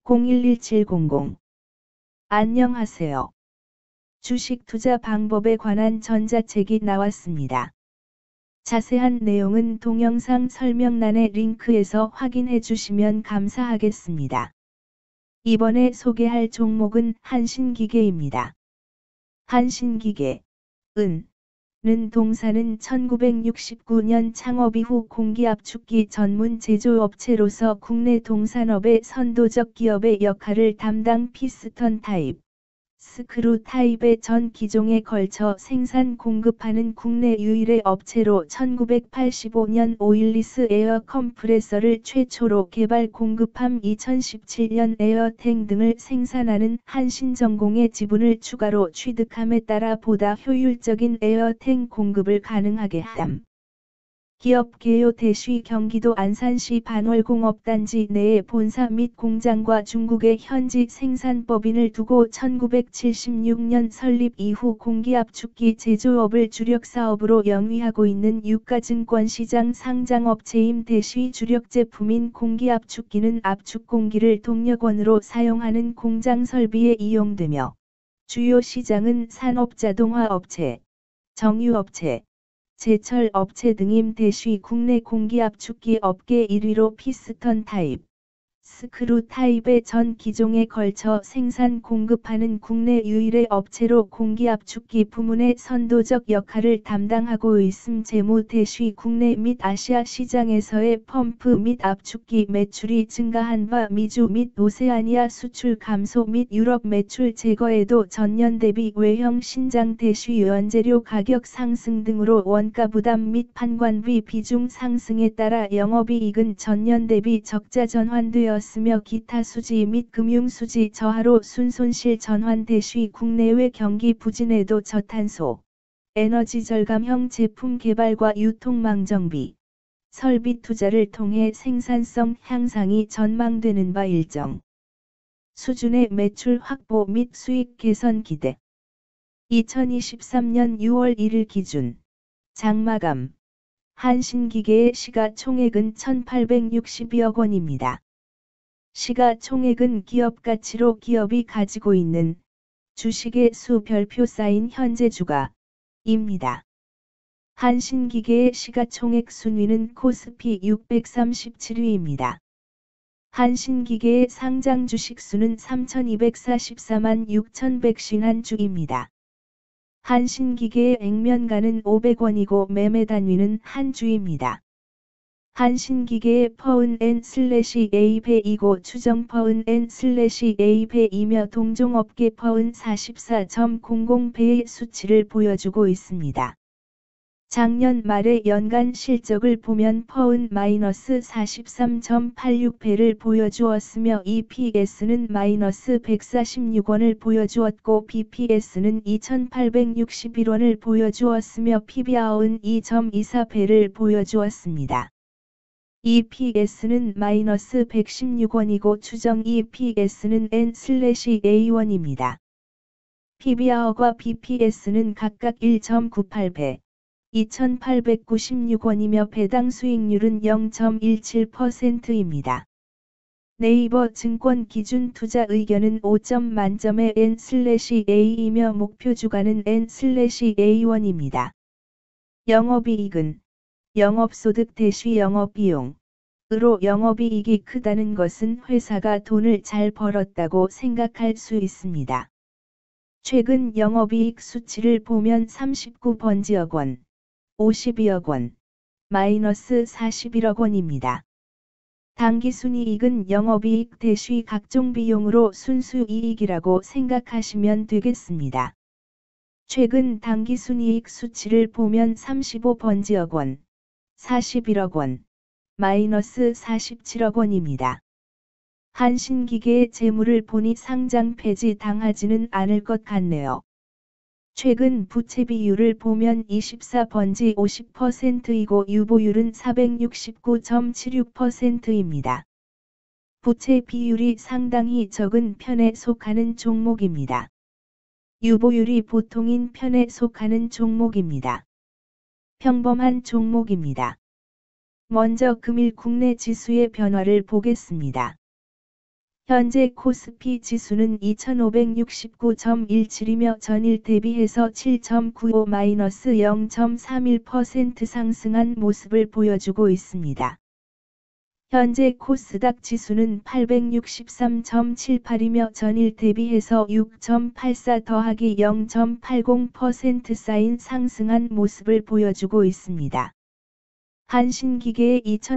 011700. 안녕하세요. 주식 투자 방법에 관한 전자책이 나왔습니다. 자세한 내용은 동영상 설명란의 링크에서 확인해 주시면 감사하겠습니다. 이번에 소개할 종목은 한신기계입니다. 한신기계, 는 동사는 1969년 창업 이후 공기압축기 전문 제조업체로서 국내 동산업의 선도적 기업의 역할을 담당 피스턴 타입, 스크루 타입의 전 기종에 걸쳐 생산 공급하는 국내 유일의 업체로 1985년 오일리스 에어 컴프레서를 최초로 개발 공급함 2017년 에어탱 등을 생산하는 한신전공의 지분을 추가로 취득함에 따라 보다 효율적인 에어탱 공급을 가능하게 함. 기업 개요 대쉬 경기도 안산시 반월공업단지 내에 본사 및 공장과 중국의 현지 생산법인을 두고 1976년 설립 이후 공기압축기 제조업을 주력 사업으로 영위하고 있는 유가증권시장 상장업체임. 대쉬 주력 제품인 공기압축기는 압축 공기를 동력원으로 사용하는 공장 설비에 이용되며 주요 시장은 산업자동화업체, 정유업체, 제철 업체 등임. 대쉬 국내 공기압축기 업계 1위로 피스턴 타입, 스크루 타입의 전 기종에 걸쳐 생산 공급하는 국내 유일의 업체로 공기압축기 부문의 선도적 역할을 담당하고 있음. 재무 대쉬 국내 및 아시아 시장에서의 펌프 및 압축기 매출이 증가한 바 미주 및 오세아니아 수출 감소 및 유럽 매출 제거에도 전년 대비 외형 신장. 대쉬 원재료 가격 상승 등으로 원가 부담 및 판관비 비중 상승에 따라 영업이익은 전년 대비 적자 전환되어 으며 기타 수지 및 금융수지 저하로 순손실 전환. 대쉬 국내외 경기 부진에도 저탄소, 에너지 절감형 제품 개발과 유통망 정비, 설비 투자를 통해 생산성 향상이 전망되는 바 일정 수준의 매출 확보 및 수익 개선 기대. 2023년 6월 1일 기준 장마감 한신기계의 시가총액은 1,862억 원입니다. 시가총액은 기업가치로 기업이 가지고 있는 주식의 수 별표 쌓인 현재 주가입니다. 한신기계의 시가총액 순위는 코스피 637위입니다. 한신기계의 상장 주식 수는 3,244만 6,151주입니다. 한신기계의 액면가는 500원이고 매매 단위는 한 주입니다. 한신기계의 퍼은/A 배이고 추정 퍼은/A 배이며 동종업계 퍼은 44.00배의 수치를 보여주고 있습니다. 작년 말의 연간 실적을 보면 퍼은 -43.86배를 보여주었으며 EPS는 -146원을 보여주었고 BPS는 2,861원을 보여주었으며 PBR은 2.24배를 보여주었습니다. EPS는 -116원이고 추정 EPS는 N/A1입니다. PBR과 BPS는 각각 1.98배, 2,896원이며 배당 수익률은 0.17%입니다. 네이버 증권 기준 투자 의견은 5점 만점의 N/A이며 목표 주가는 N/A1입니다. 영업이익은 영업소득 대쉬 영업비용으로 영업이익이 크다는 것은 회사가 돈을 잘 벌었다고 생각할 수 있습니다. 최근 영업이익 수치를 보면 39번지억 원, 52억 원, -41억 원입니다. 당기순이익은 영업이익 대쉬 각종 비용으로 순수이익이라고 생각하시면 되겠습니다. 최근 당기순이익 수치를 보면 35번지억 원, 41억 원, -47억 원입니다. 한신기계의 재물을 보니 상장 폐지 당하지는 않을 것 같네요. 최근 부채 비율을 보면 24번지 50%이고 유보율은 469.76%입니다. 부채 비율이 상당히 적은 편에 속하는 종목입니다. 유보율이 보통인 편에 속하는 종목입니다. 평범한 종목입니다. 먼저 금일 국내 지수의 변화를 보겠습니다. 현재 코스피 지수는 2569.17이며 전일 대비해서 7.95-0.31% 상승한 모습을 보여주고 있습니다. 현재 코스닥 지수는 863.78이며 전일 대비해서 6.84 더하기 0.80% 쌓인 상승한 모습을 보여주고 있습니다. 한신기계의